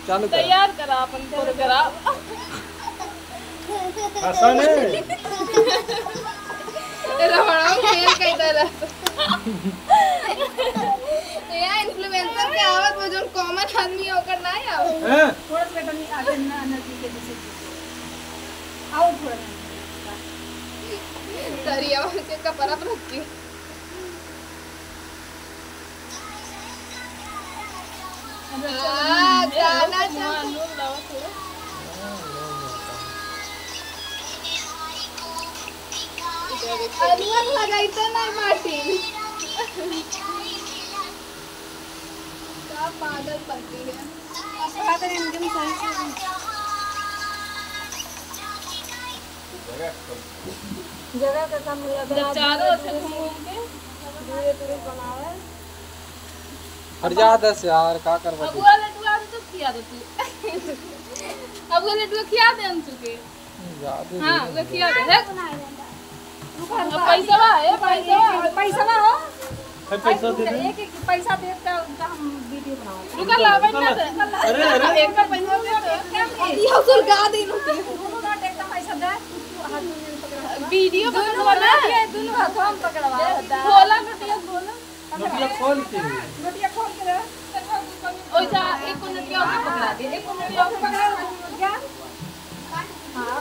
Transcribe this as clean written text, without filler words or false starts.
चालू तैयार करा अपन प्रोग्राम आसान है रमणा खेल कई तरह ये इन्फ्लुएंसर के आवत में जो कॉमन आदमी होकर ना आवत हैं थोड़ा सा बेटा नहीं आगे ना नदी के जैसे आओ थोड़ा दरिया के कपड़ा पर रखी गाना अनुवन लगाइते नहीं माटी क्या पागल पति है बात है इनके सही से जगह का काम हो जाता जब चारों ओर से घूम के दूर दूर बनावे हट जा 10 यार का करवा अब वाला लड्डू हम तो खिया दो तू अब वाला लड्डू खिया दे हम तुके याद हां वो खिया दे है पैसा है पैसा ना हो पैसा दे दे एक पैसा दे तो उनका हम वीडियो बनाओ रुका लावे ना अरे एक का पैसा दे ये सुलगा दे दोनों का एकदम पैसा दे हाथ में पकड़ा वीडियो बनवाना ये दोनों हाथ हम पकड़वा खोला नटिया खोला नोटिया खोल के नोटिया खोल के ओ जा एक को नटिया पकड़ा दे एक को नटिया पकड़ा क्या